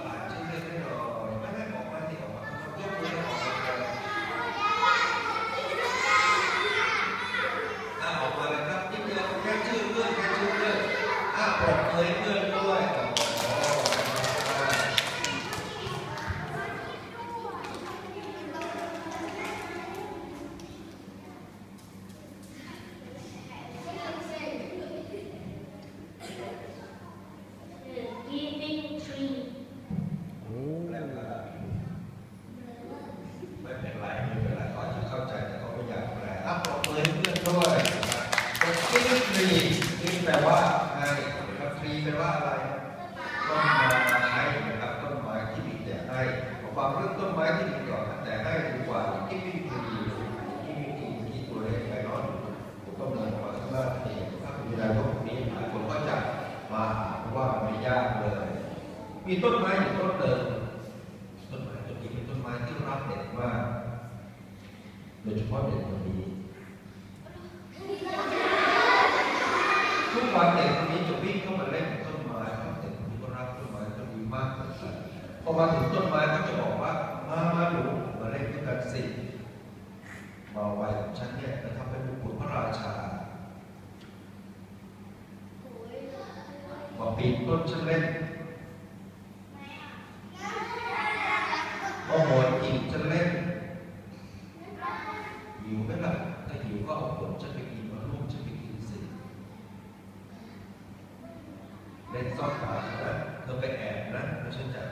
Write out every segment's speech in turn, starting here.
านชื่อเล่นให้หน่อยไม่บอกมาที่ออกมายกมือออกมาออกมาเลยครับนิดเดียวแค่ชื่อเพื่อนปลดเผยเพื่อนด้วยแปลว่าไงครับทรีแปลว่าอะไรต้นไม้นะครับต้นไม้ที่มีแต่ให้ความเรื่องต้นไม้ที่มีก่อนแต่ให้ดีกว่าที่มีทรีที่มีที่ตัวเล็กไปนอนผมก็มีความสามารถที่ถ้าคุณยายพวกนี้ผมก็จะมาว่าไม่ยากเลยมีต้นไม้อยู่ต้นเดิมต้นไม้ต้นนี้เป็นต้นไม้ที่รักเด็กมากโดยเฉพาะเด็กคนนี้ทุกวันเด็กคนนี้จะวิ่งเข้ามาเล่นต้นไม้เพราะเด็กคนนี้ก็รักต้นไม้ต้นนี้มากเหมือนกันพอมาถึงต้นไม้ก็จะบอกว่ามาหนูมาเล่นด้วยกันสิมาไว้ของฉันเนี่ยจะทำเป็นบุตรพระราชามาปีนต้นฉันเล่นมาโหนกิ่งฉันเล่นหิวไหมล่ะถ้าหิวก็เอาผลฉันไปกินมาลูกฉันไปกินสิเล่นซ่อนหานะเธอไปแอบนะแล้วฉันจะ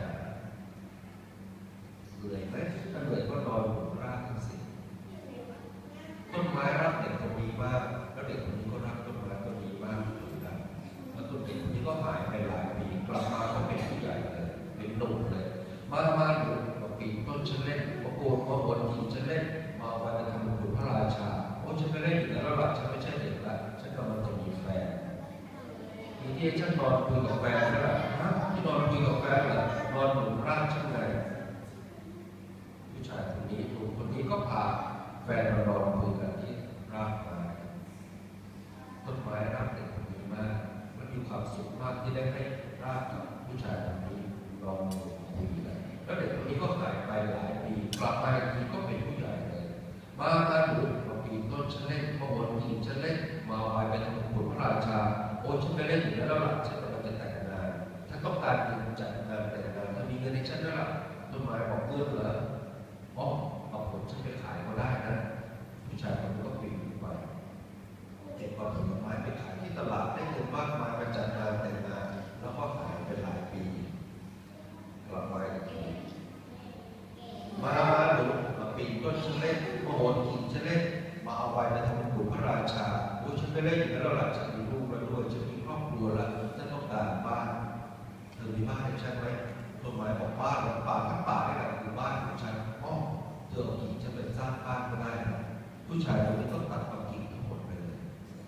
เหนื่อยไหมถ้าเหนื่อยก็นอนบนรากกันสิต้นไม้รักเด็กคนนี้มากแล้วเด็กคนนี้ก็รักต้นไม้ต้นนี้มากเหมือนกันแล้วต้นเด็กคนนี้ก็หายไปหลายปีกลับมาก็เป็นผู้ใหญ่เลยเป็นหนุ่มเลยมาอยู่มาปีนต้นฉันเล่นมาโกนมาบนกิ่งฉันเล่นมาวันจะทำบุญพระราชาโอ้ฉันไม่เล่นอยู่แล้วหลักฉันไม่ใช่เด็กละฉันกำลังจะมีแฟนทีนี้ฉันนอนคุยกับแฟนแล้วที่นอนคุยกับแฟนเหรอนอนหนุนร่างฉันไงผู้ชายคนนี้หนุ่มคนนี้ก็พาแฟนมานอนคุยกันที่รากไม้ต้นไม้รักเด็กคนนี้มากมันมีความสุขมากที่ได้ให้รากกับผู้ชายคนนี้นอนคุยกันแล้วเด็กคนนี้ก็หายไปหลายปีกลับมาอีกทีก็เป็นผู้ใหญ่เลยมาดูมาปีนต้นฉันเล่นมาบนหินฉันเล่นมาไปเป็นบุตรพระราชาโอ้ฉันไปเล่นอยู่แล้วล่ะฉันกำลังจะแต่งงานถ้าต้องการเงินจัดงานแต่งงานถ้ามีเงินในฉันแล้วล่ะต้นไม้บอกเลือกเหรออ๋อเอาผลฉันไปขายก็ได้นะผู้ชายคนนี้ก็ปีนไปเก็บเอาผลไม้ไปขายที่ตลาดได้เงินมากมายมาจัดงานแต่งงานแล้วก็ขายไปหลายปีกลับมาอีกทีมาดูมาปีนต้นฉันเล่นมาโหนกิ่งฉันเล่นมาเอาไว้ไปทำบุญพระราชาโอ้ฉันไปเล่นอยู่แล้วล่ะฉันมีลูกแล้วด้วยฉันมีครอบครัวแล้วฉันต้องการบ้านเธอมีบ้านให้ฉันไหมต้นไม้บอกบ้านป่าทั้งป่านี่แหละคือบ้านของฉันอ๋อเธอเอากิ่งฉันไปสร้างบ้านก็ได้นะผู้ชายคนนี้ต้องตัดเอากิ่งทั้งหมดไปเลย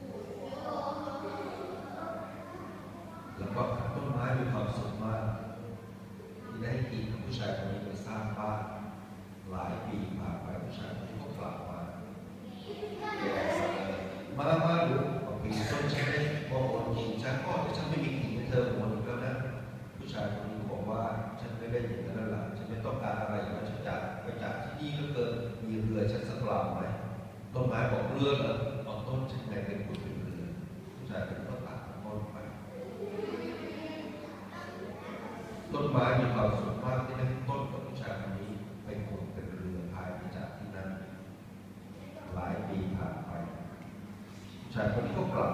แล้วก็ต้นไม้มีความสุขมากที่ได้กิ่งของผู้ชายคนนี้ไปสร้างบ้านหลายปีผ่านไปผู้ชายคนนี้ก็กลับมาดูมาปีนต้นฉันได้พอโอนกิ่งฉันก็แต่ฉันไม่มีกิ่งให้เธอโอนอีกแล้วนะผู้ชายคนนี้บอกว่าฉันไม่ได้อย่างนั้นแล้วล่ะฉันไม่ต้องการอะไรอย่างนั้นฉันจากไปจากที่นี่ก็เกินมีเรือฉันสักลำไหมต้นไม้บอกเรือเหรอเอาต้นฉันไงเป็นคนเป็นเรือผู้ชายคนนี้ก็ตัดต้นไปต้นไม้มีความสุขมากที่ได้ต้นกับผู้ชายคนนี้เป็นคนเป็นเรือพายไปจากที่นั่นหลายปีผ่านไปผู้ชายคนนี้ก็กลับ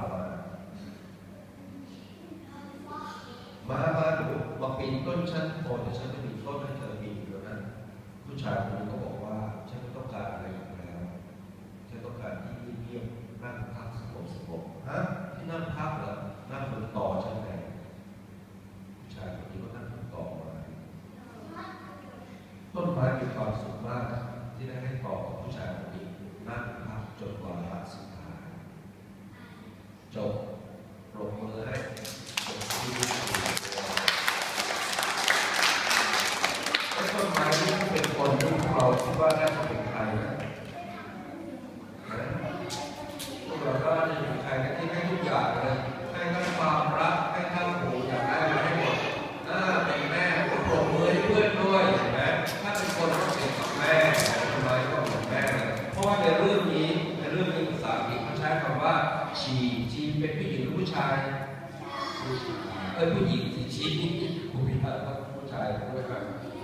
มาดูมาปีนต้นฉันโอ้แต่ฉันไม่มีต้นให้เธอปีนแล้วนะผู้ชายคนนี้ก็บอกว่าฉันไม่ต้องการอะไรอีกแล้วฉันต้องการที่เงียบๆนั่งพักสงบที่นั่งพักเหรอนั่งบนต่อฉันไงผู้ชายคนนี้ก็นั่งบนต่อมาต้นไม้มีความสุขมากที่ได้ให้ต่อกับผู้ชายคนนี้นั่งพักจนวาระสุดท้ายจบปรบมือให้ต้นไม้ที่เป็นคนที่เราคิดว่าน่าจะเป็นใครนะพวกเราก็จะเป็นใครที่ให้ทุกอย่างเลยให้ทั้งความรักให้ทั้งหูอยากได้มาให้หมดเป็นแม่ก็ปรบมือพื่อนด้วยเห็นไหมถ้าเป็นคนก็เป็นกับแม่ต้นไม้ก็เหมือนแม่เพราะว่าในเรื่องนี้ภาษาอังกฤษเขาใช้คำว่าชีเป็นผู้หญิงหรือผู้ชายผู้หญิงชีผู้ชายผู้ชายด้วยกัน